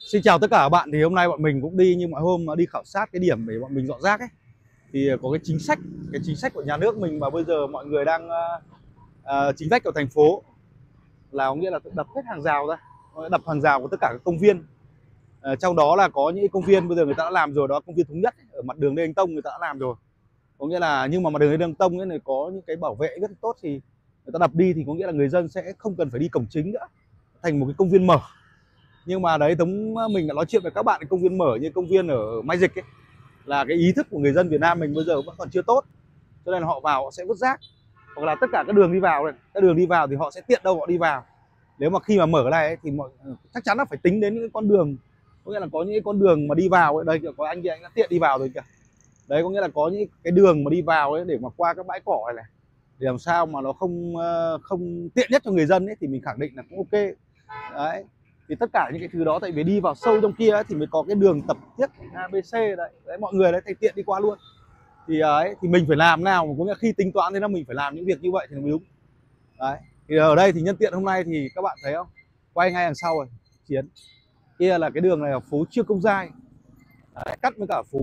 Xin chào tất cả các bạn. Thì hôm nay bọn mình cũng đi như mọi hôm đi khảo sát cái điểm để bọn mình dọn rác ấy. Thì có cái chính sách của nhà nước mình mà bây giờ mọi người đang chính sách của thành phố là có nghĩa là đập hết hàng rào ra, đập hàng rào của tất cả các công viên. Trong đó là có những công viên bây giờ người ta đã làm rồi, đó công viên Thống Nhất ấy, ở mặt đường Lê Anh Tông người ta đã làm rồi. Có nghĩa là nhưng mà mặt đường Lê Anh Tông ấy này có những cái bảo vệ rất tốt thì người ta đập đi thì có nghĩa là người dân sẽ không cần phải đi cổng chính nữa, thành một cái công viên mở. Nhưng mà đấy, mình đã nói chuyện với các bạn, công viên mở như công viên ở Mai Dịch ấy, là cái ý thức của người dân Việt Nam mình bây giờ vẫn còn chưa tốt, cho nên là họ vào họ sẽ vứt rác, hoặc là tất cả các đường đi vào này, các đường đi vào thì họ sẽ tiện đâu họ đi vào. Nếu mà khi mà mở cái này ấy, thì chắc chắn là phải tính đến những cái con đường, có nghĩa là có những cái con đường mà đi vào ấy, đây có anh đã tiện đi vào rồi kìa. Đấy, có nghĩa là có những cái đường mà đi vào ấy để mà qua các bãi cỏ này để làm sao mà nó không tiện nhất cho người dân ấy, thì mình khẳng định là cũng ok. Đấy, thì tất cả những cái thứ đó, tại vì đi vào sâu trong kia ấy, thì mới có cái đường tập thiết ABC đấy, mọi người đấy thì tiện đi qua luôn. Thì ấy thì mình phải làm nào, có nghĩa khi tính toán thế là mình phải làm những việc như vậy thì mới đúng. Đấy, thì ở đây thì nhân tiện hôm nay thì các bạn thấy không, quay ngay đằng sau rồi, Chiến kia là cái đường này là phố Trương Công Giai, đấy, cắt với cả phố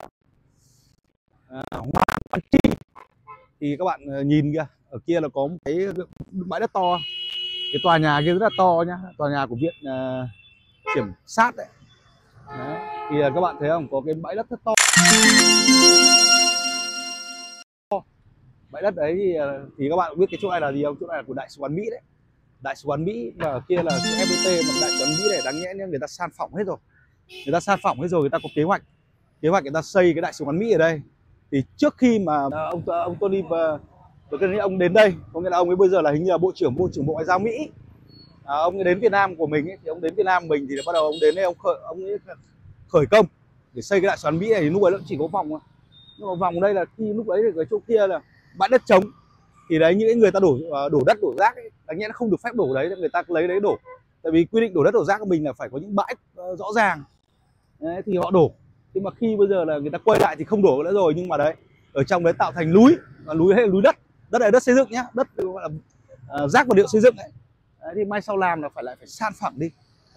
Hoàng Văn Chi. Thì các bạn nhìn kìa, ở kia là có một cái bãi đất to, cái tòa nhà kia rất là to nhá, tòa nhà của viện kiểm sát đấy. Đấy, thì các bạn thấy không, có cái bãi đất rất to. Bãi đất đấy thì các bạn biết cái chỗ này là gì không? Chỗ này là của đại sứ quán Mỹ đấy, đại sứ quán Mỹ, và kia là chỗ FPT. Mà đại sứ quán Mỹ này đáng nhẽ người ta san phẳng hết rồi, người ta có kế hoạch người ta xây cái đại sứ quán Mỹ ở đây. Thì trước khi mà ông Tony và ông đến đây, có nghĩa là ông ấy bây giờ là hình như là bộ trưởng Bộ Ngoại giao Mỹ. Ông ấy đến Việt Nam của mình ấy, thì ông đến Việt Nam mình thì bắt đầu ông đến đây, ông ấy khởi công để xây cái đại sứ quán Mỹ này. Thì lúc ấy nó chỉ có vòng, nhưng mà vòng đây là khi lúc đấy thì cái chỗ kia là bãi đất trống. Thì đấy, những cái người ta đổ đất đổ rác ấy, đáng nhẽ nó không được phép đổ đấy, người ta lấy đấy đổ. Tại vì quy định đổ đất đổ rác của mình là phải có những bãi rõ ràng. Đấy, thì họ đổ. Nhưng mà khi bây giờ là người ta quay lại thì không đổ nữa rồi, nhưng mà đấy ở trong đấy tạo thành núi hay là núi đất. Đất này đất xây dựng nhá, đất gọi là rác vật liệu xây dựng ấy. Đấy, thì mai sau làm là phải san phẳng đi,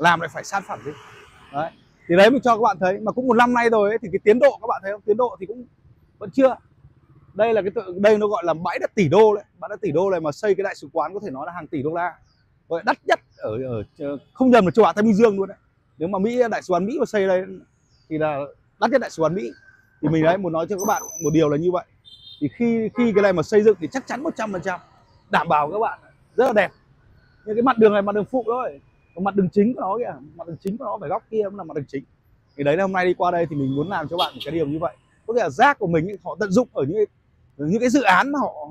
đấy. Thì đấy mình cho các bạn thấy, mà cũng một năm nay rồi ấy, thì cái tiến độ các bạn thấy không, tiến độ thì cũng vẫn chưa. Đây là đây nó gọi là bãi đất tỷ đô đấy, bãi đất tỷ đô này mà xây cái đại sứ quán có thể nói là hàng tỷ đô la, gọi đắt nhất ở không nhầm là châu Á Thái Bình Dương luôn đấy. Nếu mà đại sứ quán Mỹ mà xây đây thì là đắt nhất đại sứ quán Mỹ. Thì mình đấy muốn nói cho các bạn một điều là như vậy. Thì khi cái này mà xây dựng thì chắc chắn 100% đảm bảo các bạn rất là đẹp. Nhưng cái mặt đường này mặt đường phụ thôi, còn mặt đường chính của nó kìa, mặt đường chính của nó phải góc kia mới là mặt đường chính. Thì đấy là hôm nay đi qua đây thì mình muốn làm cho bạn một cái điều như vậy. Có nghĩa là rác của mình ấy, họ tận dụng ở những cái dự án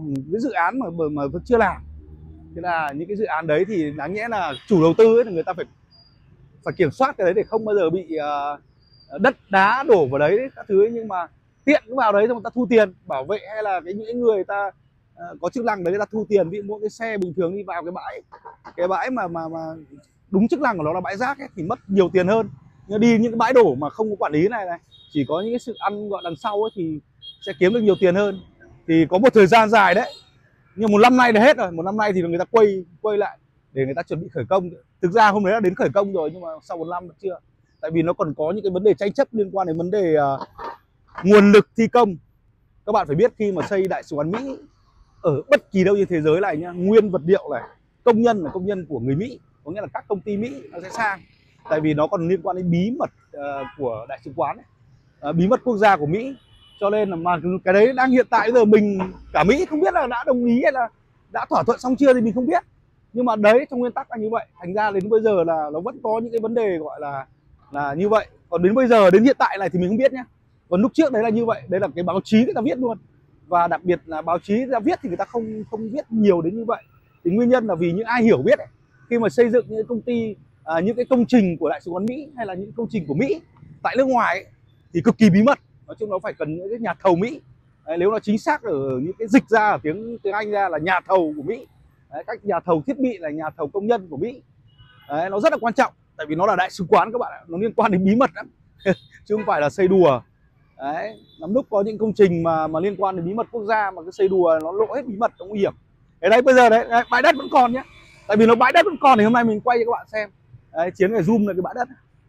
mà vẫn chưa làm. Thế là những cái dự án đấy thì đáng nhẽ là chủ đầu tư ấy, thì người ta phải kiểm soát cái đấy để không bao giờ bị đất đá đổ vào đấy các thứ ấy. Nhưng mà tiện cứ vào đấy xong người ta thu tiền bảo vệ, hay là những người ta có chức năng đấy người ta thu tiền. Ví dụ mỗi cái xe bình thường đi vào cái bãi mà đúng chức năng của nó là bãi rác ấy, thì mất nhiều tiền hơn. Nhưng đi những cái bãi đổ mà không có quản lý này chỉ có những cái sự ăn gọi đằng sau ấy thì sẽ kiếm được nhiều tiền hơn. Thì có một thời gian dài đấy, nhưng một năm nay là hết rồi. Một năm nay thì người ta quay lại để người ta chuẩn bị khởi công. Thực ra hôm đấy đã đến khởi công rồi, nhưng mà sau một năm vẫn chưa. Tại vì nó còn có những cái vấn đề tranh chấp liên quan đến vấn đề nguồn lực thi công. Các bạn phải biết khi mà xây đại sứ quán Mỹ ở bất kỳ đâu trên thế giới này nhá, nguyên vật liệu này, công nhân là công nhân của người Mỹ, có nghĩa là các công ty Mỹ nó sẽ sang. Tại vì nó còn liên quan đến bí mật của đại sứ quán ấy, bí mật quốc gia của Mỹ. Cho nên là mà cái đấy đang hiện tại bây giờ mình cả Mỹ không biết là đã đồng ý hay là đã thỏa thuận xong chưa thì mình không biết. Nhưng mà đấy, trong nguyên tắc là như vậy. Thành ra đến bây giờ là nó vẫn có những cái vấn đề gọi là như vậy. Còn đến bây giờ, đến hiện tại này thì mình không biết nhé. Còn lúc trước đấy là như vậy, đấy là cái báo chí người ta viết luôn. Và đặc biệt là báo chí người ta viết thì người ta không viết nhiều đến như vậy. Thì nguyên nhân là vì những ai hiểu biết ấy, khi mà xây dựng những công ty, những cái công trình của đại sứ quán Mỹ hay là những công trình của Mỹ tại nước ngoài ấy, thì cực kỳ bí mật. Nói chung nó phải cần những cái nhà thầu Mỹ. Đấy, nếu nó chính xác ở những cái dịch ra ở tiếng Anh ra là nhà thầu của Mỹ. Đấy, các nhà thầu thiết bị là nhà thầu công nhân của Mỹ. Đấy, nó rất là quan trọng, tại vì nó là đại sứ quán các bạn ạ, nó liên quan đến bí mật lắm chứ không phải là xây đùa. Đấy, lắm lúc có những công trình mà liên quan đến bí mật quốc gia mà cái xây đùa nó lộ hết bí mật, nó nguy hiểm. Cái đấy bây giờ đấy, bãi đất vẫn còn nhé. Tại vì nó bãi đất vẫn còn thì hôm nay mình quay cho các bạn xem. Đấy, Chiến phải zoom lại cái bãi đất.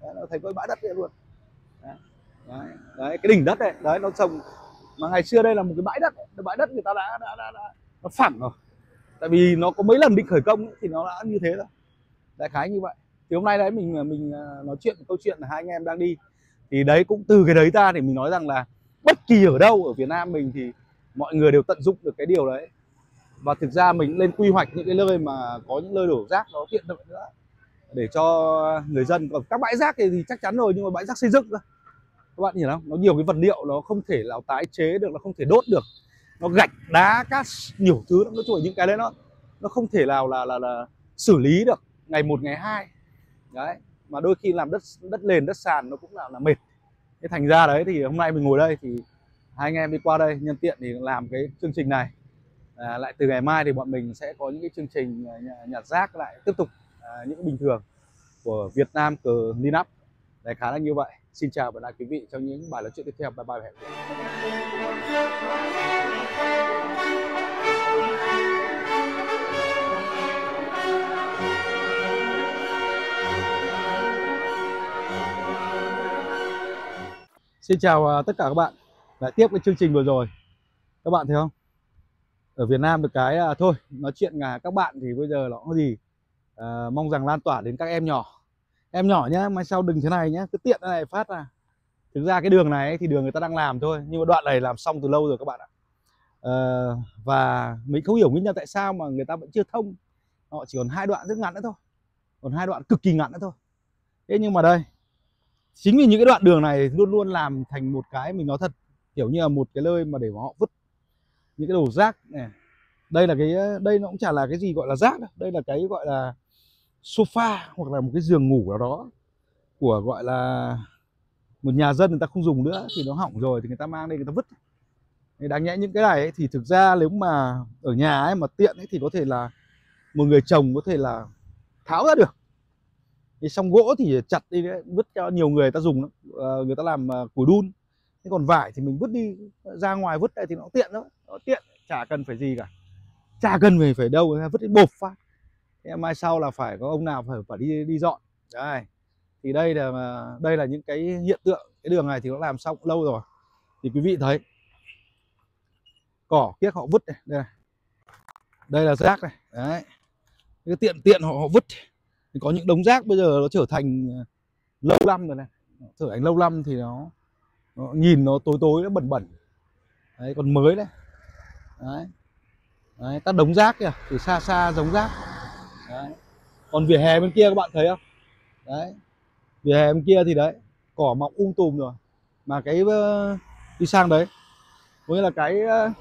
Đấy, nó thành cái bãi đất đấy luôn. Đấy, cái đỉnh đất đấy, đấy nó trồng, mà ngày xưa đây là một cái bãi đất người ta đã nó phẳng rồi, tại vì nó có mấy lần định khởi công ấy, thì nó đã như thế rồi, đại khái như vậy. Thì hôm nay đấy mình nói chuyện câu chuyện là hai anh em đang đi, thì đấy cũng từ cái đấy ra thì mình nói rằng là bất kỳ ở đâu ở Việt Nam mình thì mọi người đều tận dụng được cái điều đấy. Và thực ra mình lên quy hoạch những cái nơi mà có những nơi đổ rác nó tiện lợi nữa để cho người dân. Còn các bãi rác thì chắc chắn rồi, nhưng mà bãi rác xây dựng cơ, các bạn hiểu không, nó nhiều cái vật liệu nó không thể nào tái chế được, nó không thể đốt được, nó gạch đá cát nhiều thứ, nó chuỗi những cái đấy nó không thể nào là xử lý được ngày một ngày hai đấy. Mà đôi khi làm đất nền đất sàn nó cũng là mệt. Thế thành ra đấy thì hôm nay mình ngồi đây thì hai anh em đi qua đây nhân tiện thì làm cái chương trình này. Lại từ ngày mai thì bọn mình sẽ có những cái chương trình nhặt rác lại tiếp tục những bình thường của Việt Nam Cleanup. Đấy, khá là như vậy. Xin chào và hẹn gặp lại quý vị trong những bài nói chuyện tiếp theo. Bye bye và hẹn gặp lại. Xin chào tất cả các bạn. Lại tiếp cái chương trình vừa rồi. Các bạn thấy không? Ở Việt Nam được cái thôi, nói chuyện các bạn thì bây giờ nó có gì mong rằng lan tỏa đến các em nhỏ. Em nhỏ nhá, mai sau đừng thế này nhá, cứ tiện thế này phát ra. Thực ra cái đường này ấy, thì đường người ta đang làm thôi, nhưng mà đoạn này làm xong từ lâu rồi các bạn ạ. Và mình không hiểu nguyên nhân tại sao mà người ta vẫn chưa thông. Họ chỉ còn 2 đoạn rất ngắn nữa thôi, còn 2 đoạn cực kỳ ngắn nữa thôi. Thế nhưng mà đây, chính vì những cái đoạn đường này luôn luôn làm thành một cái, mình nói thật, kiểu như là một cái nơi mà để mà họ vứt những cái đồ rác này. Đây là đây nó cũng chả là cái gì gọi là rác đâu. Đây là cái gọi là sofa hoặc là một cái giường ngủ nào đó của gọi là một nhà dân người ta không dùng nữa thì nó hỏng rồi thì người ta mang đây người ta vứt. Thì đáng nhẽ những cái này ấy, thì thực ra nếu mà ở nhà ấy mà tiện ấy, thì có thể là một người chồng có thể là tháo ra được. Thì xong gỗ thì chặt đi đấy, vứt cho nhiều người ta dùng, người ta làm củi đun. Thế còn vải thì mình vứt đi ra ngoài vứt đây thì nó tiện thôi, nó tiện, chả cần phải gì cả, chả cần phải đâu, vứt đi bộp phát. Thế mai sau là phải có ông nào phải đi dọn. Đây thì đây là những cái hiện tượng. Cái đường này thì nó làm xong lâu rồi thì quý vị thấy cỏ kiếc họ vứt này, đây là rác này đấy, cái tiện họ vứt. Thì có những đống rác bây giờ nó trở thành lâu năm rồi này, trở thành lâu năm thì nó nhìn nó tối nó bẩn đấy, còn mới đấy. Đấy, các đống rác kìa, từ xa giống rác đấy. Còn vỉa hè bên kia các bạn thấy không, đấy, vỉa hè bên kia thì đấy cỏ mọc tùm rồi, mà cái đi sang đấy có nghĩa là cái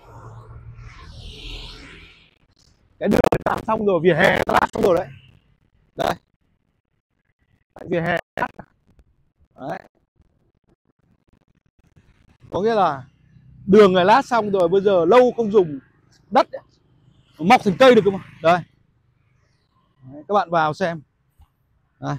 đường làm xong rồi, vỉa hè lát xong rồi đấy. Đây vỉa hè đấy, có nghĩa là đường này lát xong rồi, bây giờ lâu không dùng đất ấy, mọc thành cây được cơ mà. Đây đấy, các bạn vào xem đây.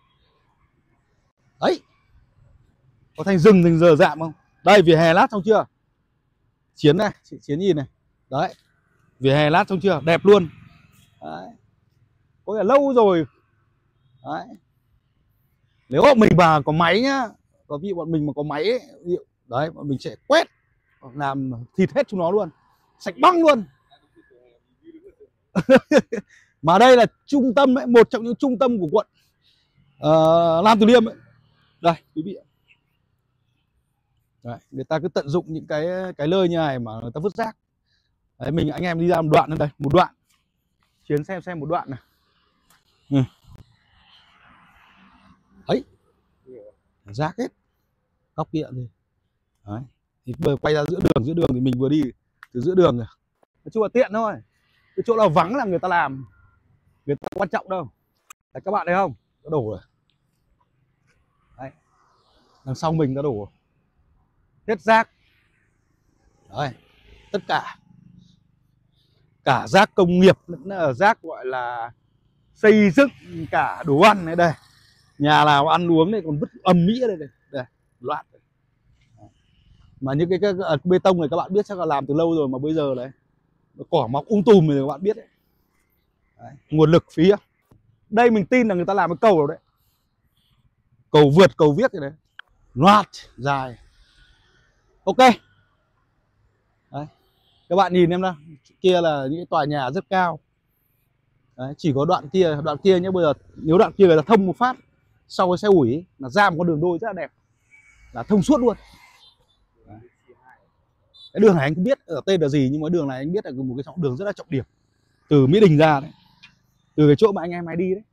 Đấy, có thành rừng thành giờ dạm không? Đây vỉa hè lát xong chưa? Chiến này, chị Chiến nhìn này. Đấy, vỉa hè lát xong chưa? Đẹp luôn. Đấy, có nghĩa là lâu rồi. Đấy, nếu mà mình mà có máy nhá, có ví dụ bọn mình mà có máy ấy, đấy, bọn mình sẽ quét làm thịt hết chúng nó luôn, sạch băng luôn. Mà đây là trung tâm ấy, một trong những trung tâm của quận Nam Từ Liêm ấy. Đây quý vị, đấy, người ta cứ tận dụng những cái nơi như này mà người ta vứt rác. Đấy, anh em đi ra một đoạn nữa đây, một đoạn Chiến xem một đoạn này. Ấy, rác hết góc kia thì đấy, thì vừa quay ra giữa đường thì mình vừa đi từ giữa đường rồi. Nói chung là tiện thôi, cái chỗ nào vắng là người ta làm, người ta quan trọng đâu. Đấy, các bạn thấy không, nó đổ rồi đấy, đằng sau mình nó đổ hết rác đấy, tất cả rác công nghiệp lẫn là rác gọi là xây dựng, cả đồ ăn này. Đây, nhà nào ăn uống này còn vứt ầm ĩ đây, đây loạn. Mà những cái bê tông này các bạn biết chắc là làm từ lâu rồi, mà bây giờ đấy cỏ mọc tùm rồi các bạn biết đấy. Đấy, nguồn lực phí. Đây mình tin là người ta làm cái cầu rồi đấy. cầu vượt cầu viết cái đấy, loạt dài. Ok đấy, các bạn nhìn em nào, kia là những tòa nhà rất cao đấy, chỉ có đoạn kia nhé. Bây giờ nếu đoạn kia người ta thông một phát sau cái xe ủi ấy, là ra một con đường đôi rất là đẹp, là thông suốt luôn đấy. Cái đường này anh không biết ở tên là gì, nhưng mà đường này anh biết là một cái đường rất là trọng điểm từ Mỹ Đình ra đấy, từ cái chỗ mà anh em hay đi đấy.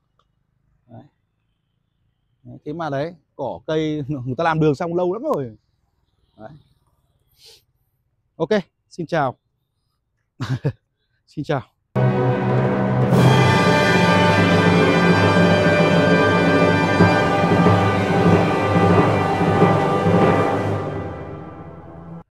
Đấy, thế mà đấy cỏ cây người ta làm đường xong lâu lắm rồi đấy. Ok, xin chào. Xin chào.